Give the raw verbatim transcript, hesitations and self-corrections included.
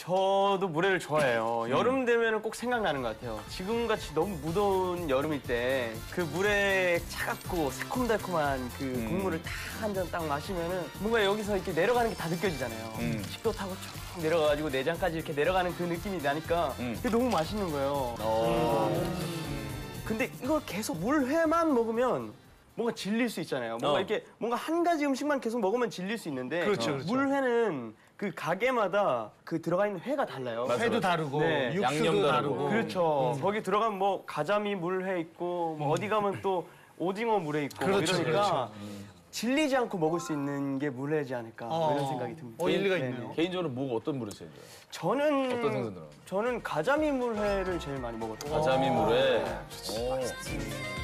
저도 물회를 좋아해요. 여름 되면 꼭 생각나는 것 같아요. 지금같이 너무 무더운 여름일 때 그 물에 차갑고 새콤달콤한 그 음. 국물을 딱 한 잔 딱 마시면은 뭔가 여기서 이렇게 내려가는 게 다 느껴지잖아요. 음. 식도 타고 쭉 내려가가지고 내장까지 이렇게 내려가는 그 느낌이 나니까 음. 그게 너무 맛있는 거예요. 음. 근데 이걸 계속 물회만 먹으면 뭔가 질릴 수 있잖아요. 뭔가 어. 이렇게 뭔가 한 가지 음식만 계속 먹으면 질릴 수 있는데 그렇죠, 그렇죠. 물회는 그 가게마다 그 들어가 있는 회가 달라요. 맞아, 회도 맞아. 다르고 네. 육수도 양념도 다르고. 다르고. 그렇죠. 거기 들어가면 뭐 가자미 물회 있고 뭐 어디 가면 또 오징어 물회 있고 뭐 그렇죠, 이러니까 질리지 않고 먹을 수 있는 게 물회지 않을까 뭐 어. 이런 생각이 듭니다. 어, 일리가 네, 있네요. 네. 개인적으로 뭐가 어떤 물회 제일 좋아해요? 저는 어떤 생선 들어가요? 저는 가자미 물회를 제일 많이 먹었어요. 가자미 물회. 오.